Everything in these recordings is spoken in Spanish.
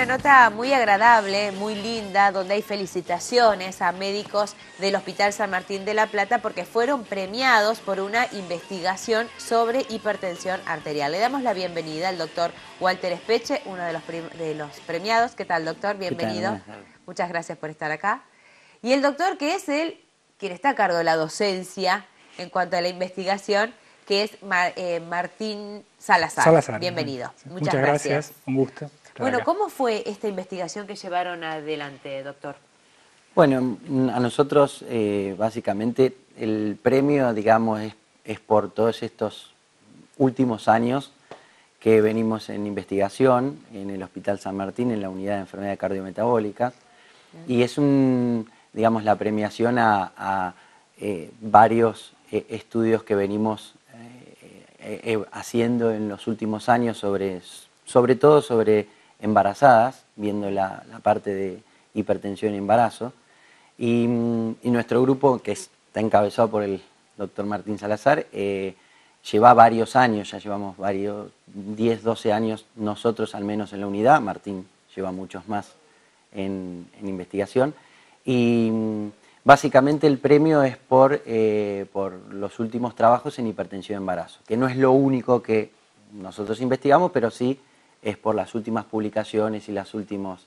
nota muy agradable, muy linda, donde hay felicitaciones a médicos del Hospital San Martín de la Plata porque fueron premiados por una investigación sobre hipertensión arterial. Le damos la bienvenida al doctor Walter Espeche, uno de los premiados. ¿Qué tal, doctor? Bienvenido. ¿Qué tal? Muchas gracias por estar acá. Y el doctor, que es quien está a cargo de la docencia en cuanto a la investigación, que es Martín Salazar. Bienvenido. Sí. Muchas gracias. Un gusto. Bueno, ¿cómo fue esta investigación que llevaron adelante, doctor? Bueno, a nosotros básicamente el premio, digamos, es por todos estos últimos años que venimos en investigación en el Hospital San Martín, en la unidad de enfermedades cardiometabólicas, y es digamos, la premiación a varios estudios que venimos haciendo en los últimos años sobre todo sobre embarazadas, viendo la parte de hipertensión y embarazo, y nuestro grupo, que está encabezado por el doctor Martín Salazar, lleva varios años, ya llevamos varios, 10, 12 años nosotros al menos en la unidad. Martín lleva muchos más en investigación, y básicamente el premio es por los últimos trabajos en hipertensión y embarazo, que no es lo único que nosotros investigamos, pero sí es por las últimas publicaciones y los últimos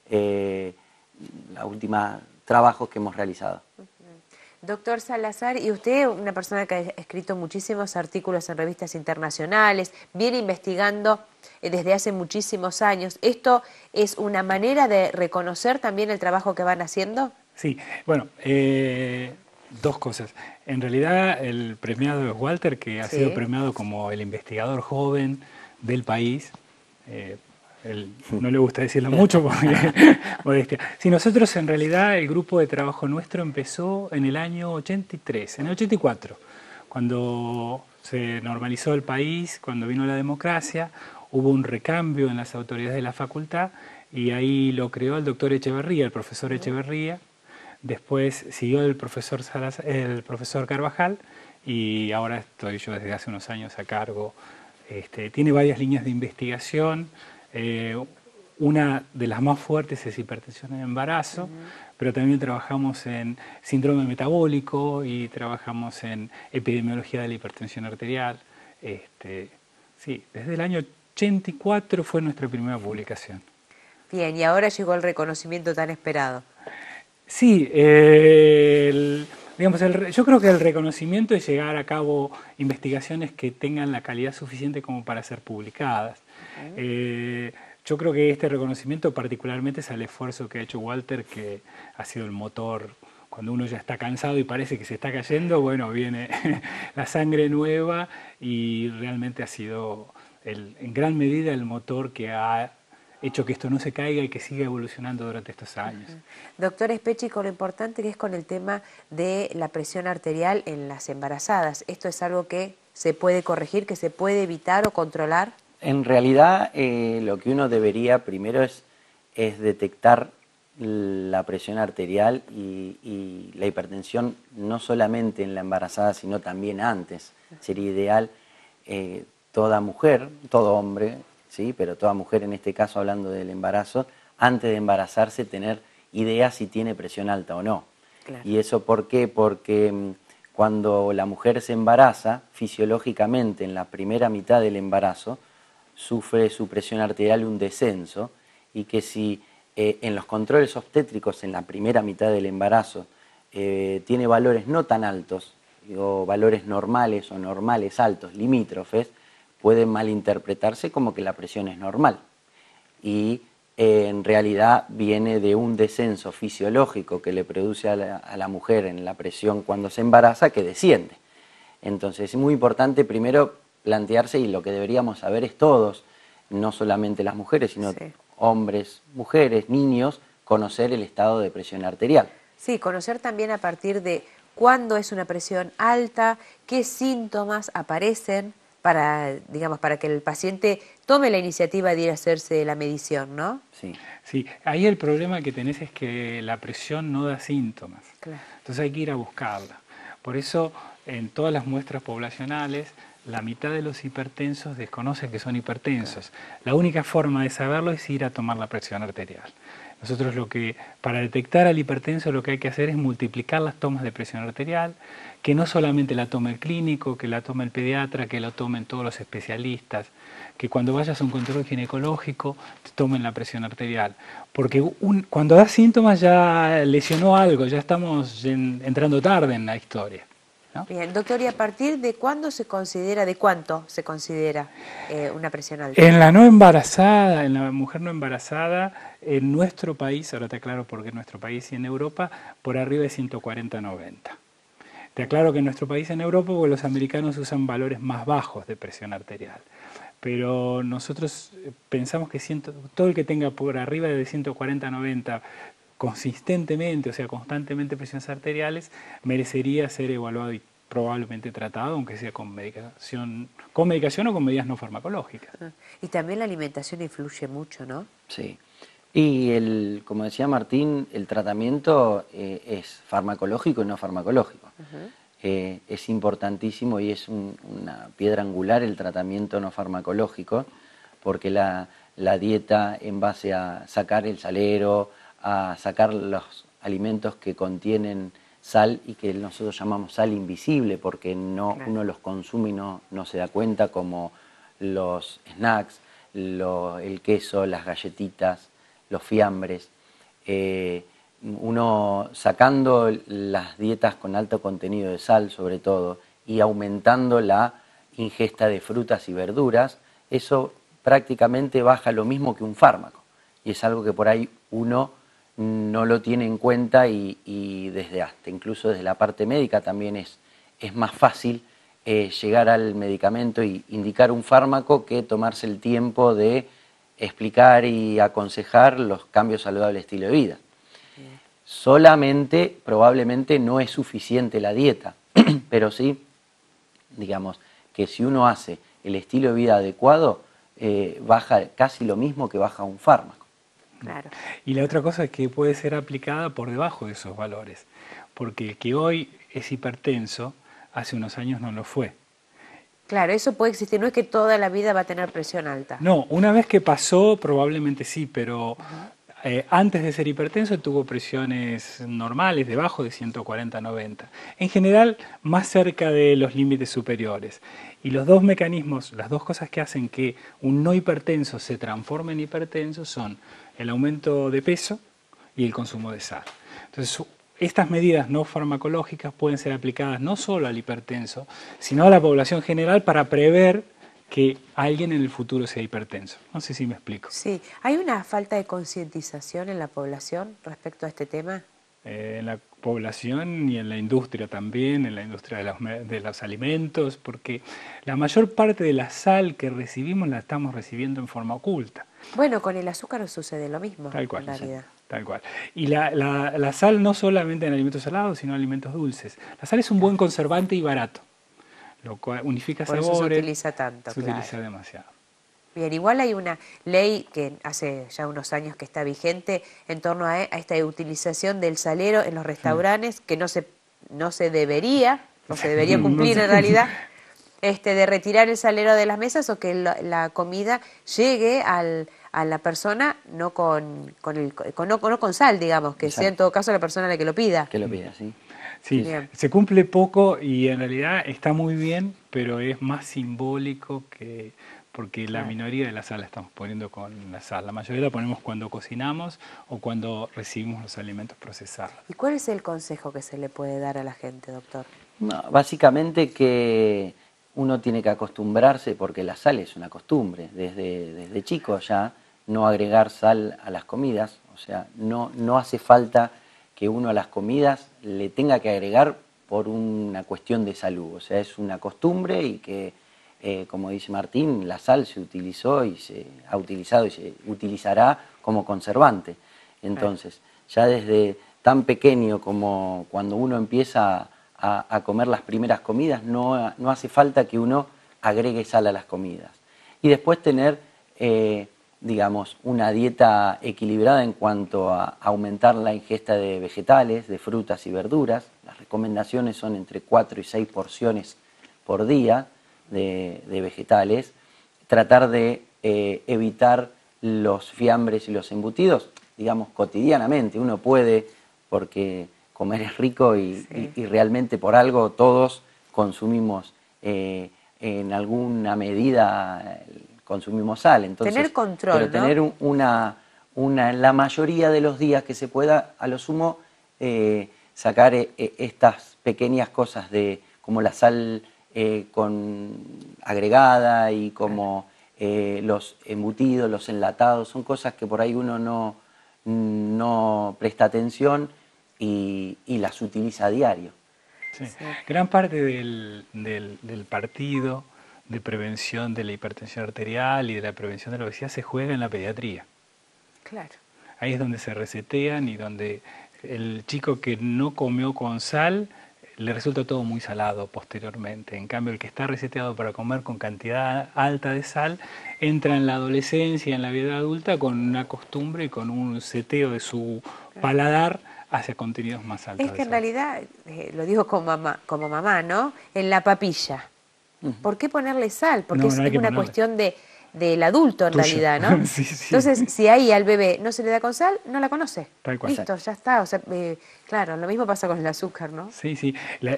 trabajos que hemos realizado. Doctor Salazar, y usted, una persona que ha escrito muchísimos artículos en revistas internacionales, viene investigando desde hace muchísimos años. ¿Esto es una manera de reconocer también el trabajo que van haciendo? Sí, bueno, dos cosas. En realidad el premiado es Walter, que ha sido premiado como el investigador joven del país. No le gusta decirlo mucho porque modestia. Sí, nosotros en realidad el grupo de trabajo nuestro empezó en el año 83, en el 84, cuando se normalizó el país, cuando vino la democracia, hubo un recambio en las autoridades de la facultad y ahí lo creó el doctor Echeverría, el profesor Echeverría. Después siguió el profesor Carvajal y ahora estoy yo desde hace unos años a cargo. Tiene varias líneas de investigación, una de las más fuertes es hipertensión en embarazo, pero también trabajamos en síndrome metabólico y trabajamos en epidemiología de la hipertensión arterial. Sí, desde el año 84 fue nuestra primera publicación. Bien, y ahora llegó el reconocimiento tan esperado. Sí, yo creo que el reconocimiento es llegar a cabo investigaciones que tengan la calidad suficiente como para ser publicadas. Yo creo que este reconocimiento particularmente es al esfuerzo que ha hecho Walter, que ha sido el motor. Cuando uno ya está cansado y parece que se está cayendo, bueno, viene la sangre nueva y realmente ha sido en gran medida el motor que ha hecho que esto no se caiga y que siga evolucionando durante estos años. Doctor Espeche, con lo importante que es con el tema de la presión arterial en las embarazadas, ¿esto es algo que se puede corregir, que se puede evitar o controlar? En realidad lo que uno debería primero es detectar la presión arterial y la hipertensión no solamente en la embarazada, sino también antes. Sería ideal toda mujer, todo hombre, ¿sí? Pero toda mujer, en este caso hablando del embarazo, antes de embarazarse tener idea si tiene presión alta o no. Claro. ¿Y eso por qué? Porque cuando la mujer se embaraza, fisiológicamente en la primera mitad del embarazo, sufre su presión arterial un descenso, y que si en los controles obstétricos en la primera mitad del embarazo tiene valores no tan altos, o valores normales o normales altos, limítrofes, puede malinterpretarse como que la presión es normal. Y en realidad viene de un descenso fisiológico que le produce a la mujer en la presión cuando se embaraza, que desciende. Entonces es muy importante primero plantearse, y lo que deberíamos saber es todos, no solamente las mujeres, sino hombres, mujeres, niños, conocer el estado de presión arterial. Sí, conocer también a partir de cuándo es una presión alta, qué síntomas aparecen para, digamos, para que el paciente tome la iniciativa de ir a hacerse la medición, ¿no? Sí. Sí, ahí el problema que tenés es que la presión no da síntomas. Claro. Entonces hay que ir a buscarla. Por eso en todas las muestras poblacionales la mitad de los hipertensos desconocen que son hipertensos. La única forma de saberlo es ir a tomar la presión arterial. Nosotros para detectar al hipertenso lo que hay que hacer es multiplicar las tomas de presión arterial, que no solamente la tome el clínico, que la tome el pediatra, que la tomen todos los especialistas, que cuando vayas a un control ginecológico te tomen la presión arterial. Porque cuando da síntomas ya lesionó algo, ya estamos entrando tarde en la historia, ¿no? Bien, doctor, ¿y a partir de cuándo se considera, de cuánto se considera una presión alta? En la no embarazada, en la mujer no embarazada, en nuestro país, ahora te aclaro por qué en nuestro país y en Europa, por arriba de 140-90. Te aclaro que en nuestro país y en Europa, porque los americanos usan valores más bajos de presión arterial. Pero nosotros pensamos que todo el que tenga por arriba de 140-90 consistentemente, o sea, constantemente presiones arteriales, merecería ser evaluado y probablemente tratado, aunque sea con medicación o con medidas no farmacológicas. Y también la alimentación influye mucho, ¿no? Sí. Y como decía Martín, el tratamiento es farmacológico y no farmacológico. Es importantísimo y es una piedra angular el tratamiento no farmacológico, porque la dieta en base a sacar el salero, a sacar los alimentos que contienen sal y que nosotros llamamos sal invisible porque uno los consume y no se da cuenta, como los snacks, el queso, las galletitas, los fiambres. Uno sacando las dietas con alto contenido de sal sobre todo y aumentando la ingesta de frutas y verduras, eso prácticamente baja lo mismo que un fármaco y es algo que por ahí uno no lo tiene en cuenta y incluso desde la parte médica también es más fácil llegar al medicamento y indicar un fármaco que tomarse el tiempo de explicar y aconsejar los cambios saludables de estilo de vida. Solamente, probablemente no es suficiente la dieta, pero sí, digamos, que si uno hace el estilo de vida adecuado, baja casi lo mismo que baja un fármaco. Claro. Y la otra cosa es que puede ser aplicada por debajo de esos valores, porque el que hoy es hipertenso, hace unos años no lo fue. Claro, eso puede existir, no es que toda la vida va a tener presión alta. No, una vez que pasó probablemente sí, pero antes de ser hipertenso tuvo presiones normales, debajo de 140-90. En general, más cerca de los límites superiores. Y los dos mecanismos, las dos cosas que hacen que un no hipertenso se transforme en hipertenso son el aumento de peso y el consumo de sal. Entonces, estas medidas no farmacológicas pueden ser aplicadas no solo al hipertenso, sino a la población general para prever que alguien en el futuro sea hipertenso. No sé si me explico. Sí, ¿hay una falta de concientización en la población respecto a este tema? En la población y en la industria también, en la industria de los alimentos, porque la mayor parte de la sal que recibimos la estamos recibiendo en forma oculta. Bueno, con el azúcar sucede lo mismo, Tal cual, en realidad. Tal cual. Y la sal no solamente en alimentos salados, sino en alimentos dulces. La sal es un buen conservante y barato, lo cual unifica Por sabores. eso se utiliza tanto, Se claro. utiliza demasiado. Bien, igual hay una ley que hace ya unos años que está vigente en torno a esta utilización del salero en los restaurantes, que no se debería cumplir en realidad, de retirar el salero de las mesas o que la comida llegue a la persona no con sal, digamos, que sea en todo caso la persona la que lo pida. Que lo pida, sí. Sí, Bien. se cumple poco y en realidad está muy bien, pero es más simbólico que... porque la minoría de la sal la estamos poniendo con la sal. La mayoría la ponemos cuando cocinamos o cuando recibimos los alimentos procesados. ¿Y cuál es el consejo que se le puede dar a la gente, doctor? No, básicamente que uno tiene que acostumbrarse, porque la sal es una costumbre, desde chico ya, no agregar sal a las comidas, o sea, no hace falta que uno a las comidas le tenga que agregar por una cuestión de salud, o sea, es una costumbre y que, como dice Martín, la sal se utilizó y se ha utilizado y se utilizará como conservante. Entonces, ya desde tan pequeño como cuando uno empieza a comer las primeras comidas, no hace falta que uno agregue sal a las comidas. Y después tener, digamos, una dieta equilibrada en cuanto a aumentar la ingesta de vegetales, de frutas y verduras. Las recomendaciones son entre 4 y 6 porciones por día, de vegetales, tratar de evitar los fiambres y los embutidos, digamos, cotidianamente. Uno puede, porque comer es rico y realmente por algo todos consumimos en alguna medida consumimos sal. Entonces, tener control, pero tener la mayoría de los días que se pueda, a lo sumo, sacar estas pequeñas cosas como la sal agregada y como los embutidos, los enlatados, son cosas que por ahí uno no presta atención y las utiliza a diario. Sí. Gran parte del partido de prevención de la hipertensión arterial y de la prevención de la obesidad se juega en la pediatría. Claro. Ahí es donde se resetean y donde el chico que no comió con sal le resulta todo muy salado posteriormente. En cambio, el que está reseteado para comer con cantidad alta de sal entra en la adolescencia, en la vida adulta, con una costumbre y con un seteo de su paladar hacia contenidos más altos. Es que en realidad, lo digo como mamá, ¿no? En la papilla. ¿Por qué ponerle sal? Porque es una cuestión del adulto en realidad, ¿no? Sí, sí. Entonces, si ahí al bebé no se le da con sal, no la conoce. Tal cual. Listo, ya está. O sea, claro, lo mismo pasa con el azúcar, ¿no? Sí, sí.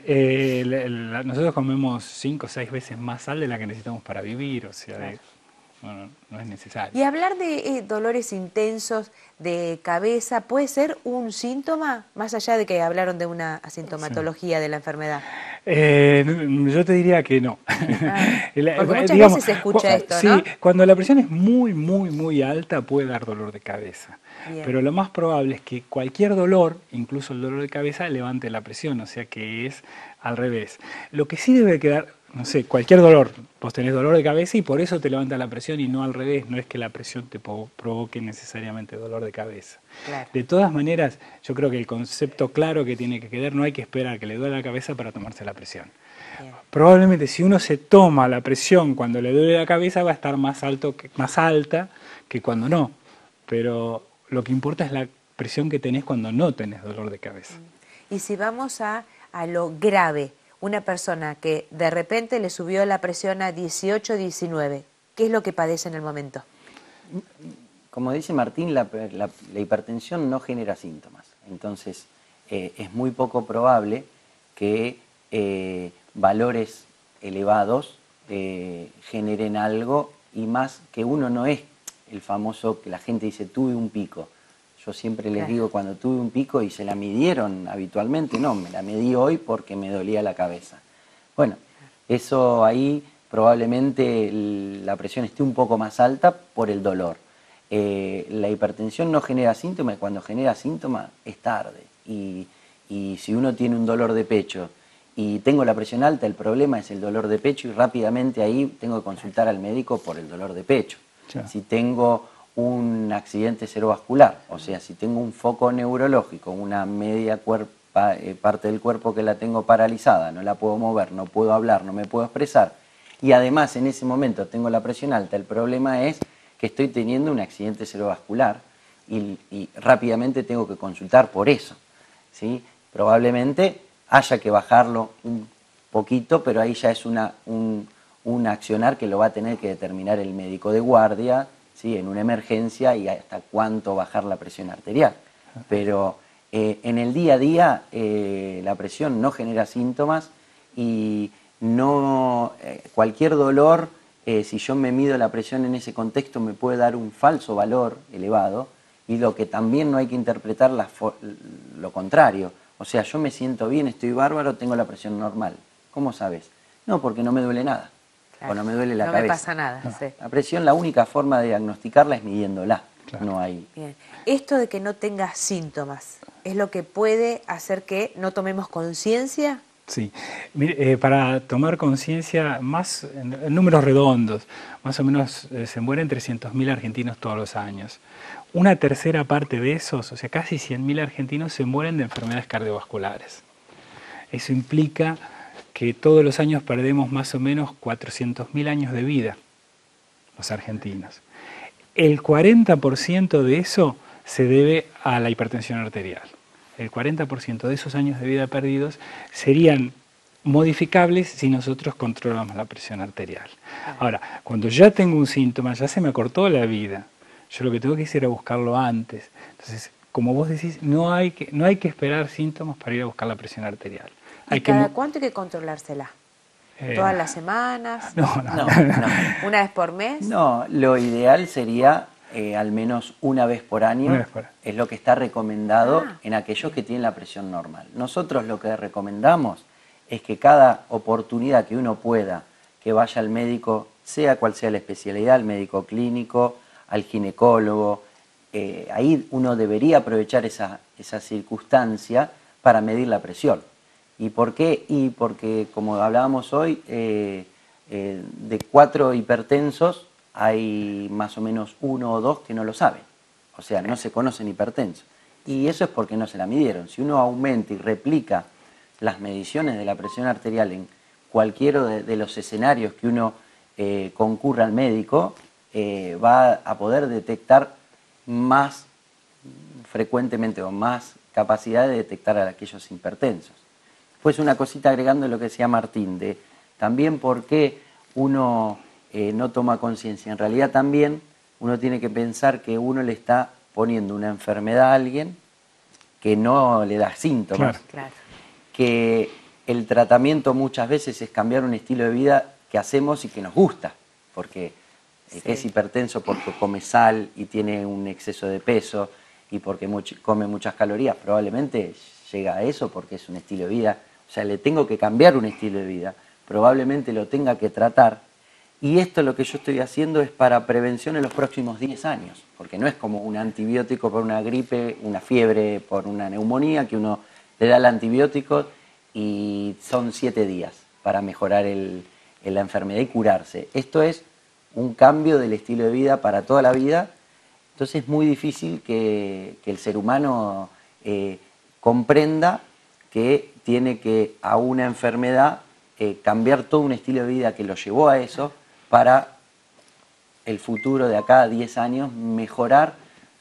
Nosotros comemos 5 o 6 veces más sal de la que necesitamos para vivir, o sea, claro. No es necesario. Y hablar de dolores intensos de cabeza, ¿puede ser un síntoma? Más allá de que hablaron de una asintomatología de la enfermedad. Yo te diría que no. Porque muchas veces se escucha esto, ¿no? Sí, cuando la presión es muy, muy, muy alta puede dar dolor de cabeza. Bien. Pero lo más probable es que cualquier dolor, incluso el dolor de cabeza, levante la presión, o sea que es al revés. Lo que sí debe quedar, no sé, cualquier dolor, vos tenés dolor de cabeza y por eso te levanta la presión y no al revés, no es que la presión te provoque necesariamente dolor de cabeza. Claro. De todas maneras, yo creo que el concepto claro que tiene que quedar, no hay que esperar que le duele la cabeza para tomarse la presión. Bien. Probablemente si uno se toma la presión cuando le duele la cabeza va a estar más alta que cuando no, pero lo que importa es la presión que tenés cuando no tenés dolor de cabeza. Y si vamos a lo grave, una persona que de repente le subió la presión a 18, 19, ¿qué es lo que padece en el momento? Como dice Martín, la hipertensión no genera síntomas. Entonces, es muy poco probable que valores elevados generen algo, y más que uno no es el famoso que la gente dice, tuve un pico. Yo siempre les digo, cuando tuve un pico y se la midieron habitualmente, no, me la medí hoy porque me dolía la cabeza. Bueno, eso ahí probablemente la presión esté un poco más alta por el dolor. La hipertensión no genera síntomas, y cuando genera síntomas es tarde. Y si uno tiene un dolor de pecho y tengo la presión alta, el problema es el dolor de pecho y rápidamente ahí tengo que consultar al médico por el dolor de pecho. Ya. Si tengo un accidente cerebrovascular, o sea, si tengo un foco neurológico, una media parte del cuerpo que la tengo paralizada, no la puedo mover, no puedo hablar, no me puedo expresar, y además en ese momento tengo la presión alta, el problema es que estoy teniendo un accidente cerebrovascular y rápidamente tengo que consultar por eso, ¿sí? Probablemente haya que bajarlo un poquito, pero ahí ya es un accionar que lo va a tener que determinar el médico de guardia, ¿sí? En una emergencia, y hasta cuánto bajar la presión arterial. Pero en el día a día la presión no genera síntomas y no cualquier dolor, si yo me mido la presión en ese contexto, me puede dar un falso valor elevado, y lo que también no hay que interpretar lo contrario. O sea, yo me siento bien, estoy bárbaro, tengo la presión normal. ¿Cómo sabes? No, porque no me duele nada. Claro. O no me duele la cabeza. No me pasa nada. No. Sí. La presión, la única forma de diagnosticarla es midiéndola. Claro. No hay. Bien. Esto de que no tenga síntomas, ¿es lo que puede hacer que no tomemos conciencia? Sí. Mire, para tomar conciencia, más en números redondos, más o menos se mueren 300.000 argentinos todos los años. Una tercera parte de esos, o sea, casi 100.000 argentinos se mueren de enfermedades cardiovasculares. Eso implica que todos los años perdemos más o menos 400.000 años de vida, los argentinos. El 40% de eso se debe a la hipertensión arterial. El 40% de esos años de vida perdidos serían modificables si nosotros controlamos la presión arterial. Ahora, cuando ya tengo un síntoma, ya se me acortó la vida, yo lo que tengo que hacer es buscarlo antes. Entonces, como vos decís, no hay que esperar síntomas para ir a buscar la presión arterial. ¿Y cada cuánto hay que controlársela? ¿Todas las semanas? No. ¿Una vez por mes? No, lo ideal sería al menos una vez por año. Es lo que está recomendado en aquellos que tienen la presión normal. Nosotros lo que recomendamos es que cada oportunidad que uno pueda, que vaya al médico, sea cual sea la especialidad, al médico clínico, al ginecólogo, ahí uno debería aprovechar esa circunstancia para medir la presión. ¿Y por qué? Y porque, como hablábamos hoy, de 4 hipertensos hay más o menos 1 o 2 que no lo saben. O sea, no se conocen hipertensos. Y eso es porque no se la midieron. Si uno aumenta y replica las mediciones de la presión arterial en cualquiera de los escenarios que uno concurra al médico, va a poder detectar más frecuentemente o más capacidad de detectar a aquellos hipertensos. Pues una cosita agregando lo que decía Martín, de también por qué uno no toma conciencia. En realidad también uno tiene que pensar que uno le está poniendo una enfermedad a alguien que no le da síntomas. Claro. Que el tratamiento muchas veces es cambiar un estilo de vida que hacemos y que nos gusta, porque el que es hipertenso porque come sal y tiene un exceso de peso y porque come muchas calorías, probablemente llega a eso porque es un estilo de vida. O sea, le tengo que cambiar un estilo de vida, probablemente lo tenga que tratar. Y esto lo que yo estoy haciendo es para prevención en los próximos 10 años, porque no es como un antibiótico por una gripe, una fiebre, por una neumonía, que uno le da el antibiótico y son 7 días para mejorar la enfermedad y curarse. Esto es un cambio del estilo de vida para toda la vida, entonces es muy difícil que el ser humano comprenda que tiene que a una enfermedad cambiar todo un estilo de vida que lo llevó a eso para el futuro de acá a 10 años mejorar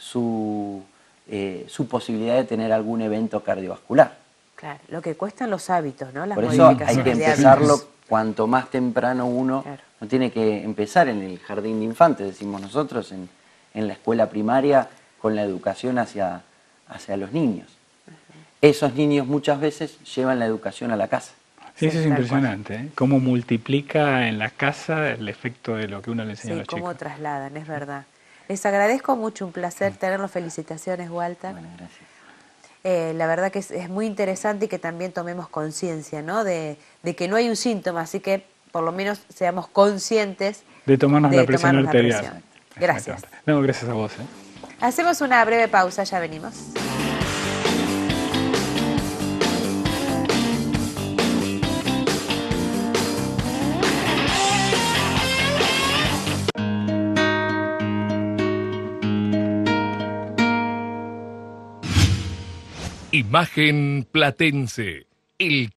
su posibilidad de tener algún evento cardiovascular. Claro, lo que cuestan los hábitos, ¿no? Las Por eso hay que modificaciones de empezarlo hábitos. cuanto más temprano uno, no tiene que empezar en el jardín de infantes, decimos nosotros, en la escuela primaria, con la educación hacia los niños. Esos niños muchas veces llevan la educación a la casa. Sí, eso es impresionante, ¿eh? Cómo multiplica en la casa el efecto de lo que uno le enseña a los chicos. Sí, cómo trasladan, es verdad. Les agradezco mucho, un placer tenerlos. Felicitaciones, Walter. Bueno, gracias. La verdad que es muy interesante y que también tomemos conciencia, ¿no? De que no hay un síntoma, así que por lo menos seamos conscientes de tomarnos la presión arterial. Gracias. No, gracias a vos. Hacemos una breve pausa, ya venimos. Imagen Platense, el